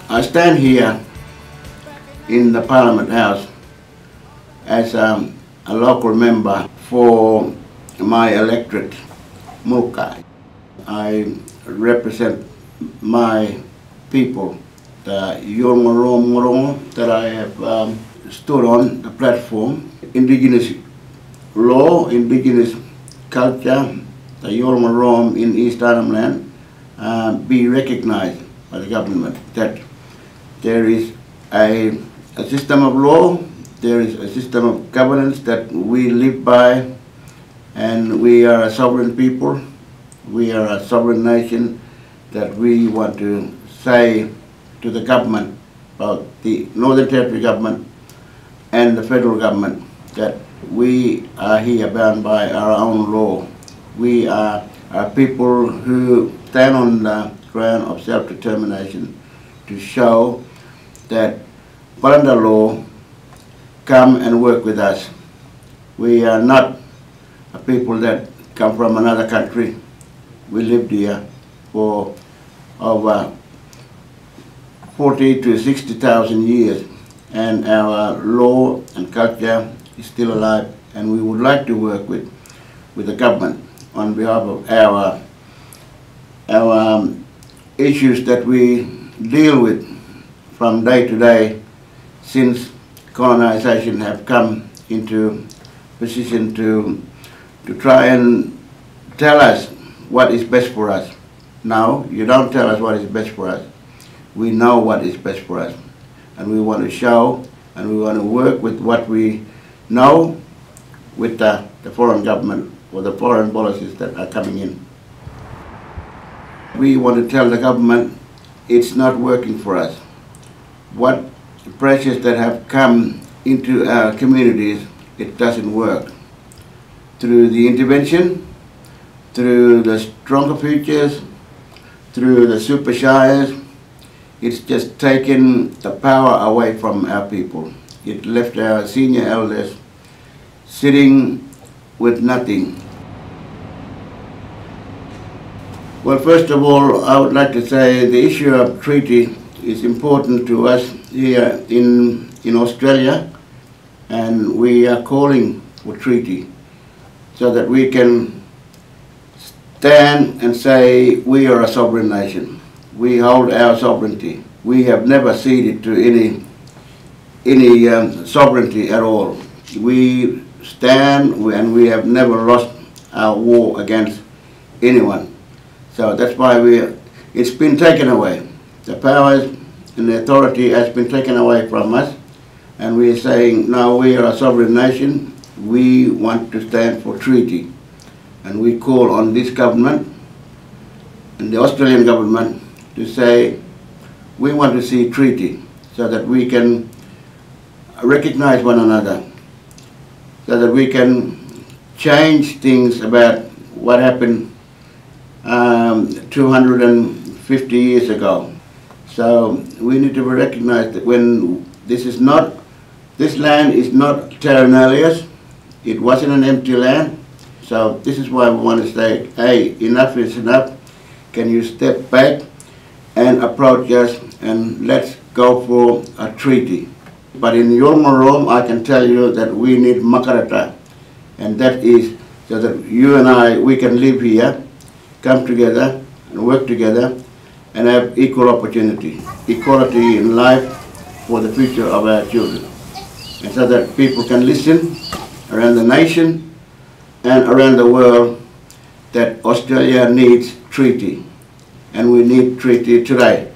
I stand here in the Parliament House as a local member for my electorate, Mulkai. I represent my people, the Yolngorong that I have stood on the platform. Indigenous law, Indigenous culture, the Yolngorong in East Arnhem Land be recognized by the government, that there is a system of law, there is a system of governance that we live by, and we are a sovereign people, we are a sovereign nation, that we want to say to the government, about the Northern Territory government and the federal government, that we are here bound by our own law. We are people who stand on the ground of self-determination to show that under law, come and work with us. We are not a people that come from another country. We lived here for over 40 to 60,000 years, and our law and culture is still alive, and we would like to work with the government on behalf of our issues that we deal with from day to day since colonization have come into position to try and tell us what is best for us. Now, you don't tell us what is best for us. We know what is best for us, and we want to show and we want to work with what we know with the foreign government or the foreign policies that are coming in. We want to tell the government it's not working for us. What pressures that have come into our communities, it doesn't work. Through the intervention, through the stronger futures, through the super shires, it's just taken the power away from our people. It left our senior elders sitting with nothing. Well, first of all, I would like to say the issue of treaty is important to us here in Australia, and we are calling for treaty so that we can stand and say we are a sovereign nation. We hold our sovereignty. We have never ceded to any sovereignty at all. We stand and we have never lost our war against anyone. So that's why it's been taken away. The powers and the authority has been taken away from us, and we are saying now we are a sovereign nation. We want to stand for treaty, and we call on this government and the Australian government to say we want to see treaty so that we can recognize one another, so that we can change things about what happened 250 years ago. So we need to recognize that when this land is not terra nullius, it wasn't an empty land. So this is why we want to say, hey, enough is enough. Can you step back and approach us and let's go for a treaty. But in Yolngorong, I can tell you that we need makarata, and that is so that you and I, we can live here, come together and work together and have equal opportunity, equality in life for the future of our children. And so that people can listen around the nation and around the world that Australia needs treaty, and we need treaty today.